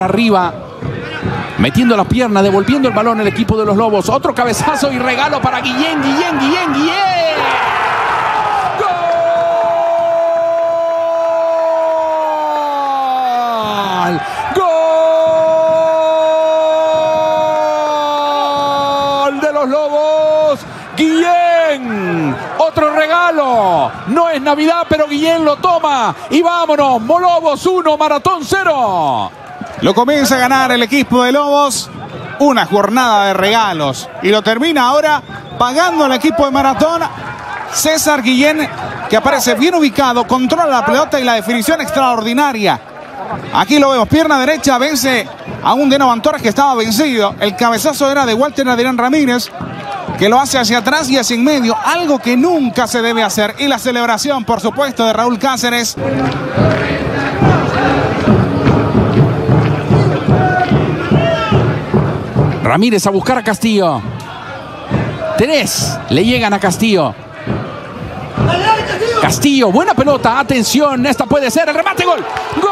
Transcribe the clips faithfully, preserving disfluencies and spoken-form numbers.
Arriba, metiendo la pierna, devolviendo el balón el equipo de los Lobos. Otro cabezazo y regalo para Guillén, Guillén, Guillén, Guillén. ¡Gol! ¡Gol de los Lobos! Guillén, otro regalo. No es Navidad, pero Guillén lo toma. Y vámonos, Lobos uno, Maratón cero. Lo comienza a ganar el equipo de Lobos. Una jornada de regalos. Y lo termina ahora pagando el equipo de Maratón. César Guillén, que aparece bien ubicado, controla la pelota y la definición extraordinaria. Aquí lo vemos, pierna derecha, vence a un Deno Torres que estaba vencido. El cabezazo era de Walter Adrián Ramírez, que lo hace hacia atrás y hacia en medio, algo que nunca se debe hacer. Y la celebración, por supuesto, de Raúl Cáceres. Ramírez a buscar a Castillo. Tres le llegan a Castillo. Castillo, buena pelota, atención, esta puede ser el remate, gol. ¡Gol!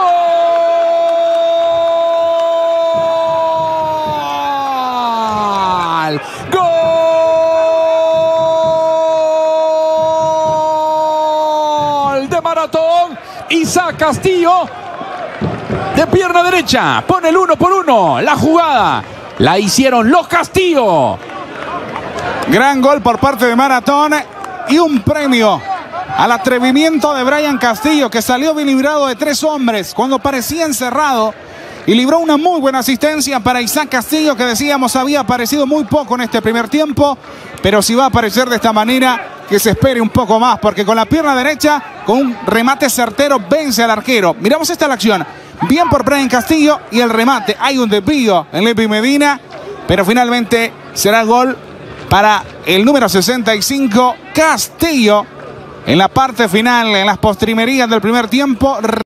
¡Gol de Maratón! Isaac Castillo, de pierna derecha, pone el uno por uno. La jugada la hicieron los Castillo. Gran gol por parte de Maratón y un premio al atrevimiento de Brian Castillo, que salió bien librado de tres hombres cuando parecía encerrado y libró una muy buena asistencia para Isaac Castillo, que decíamos había aparecido muy poco en este primer tiempo, pero si va a aparecer de esta manera, que se espere un poco más, porque con la pierna derecha, con un remate certero, vence al arquero. Miramos esta la acción. Bien por Brian Castillo y el remate. Hay un desvío en Lepi Medina, pero finalmente será gol para el número sesenta y cinco, Castillo, en la parte final, en las postrimerías del primer tiempo.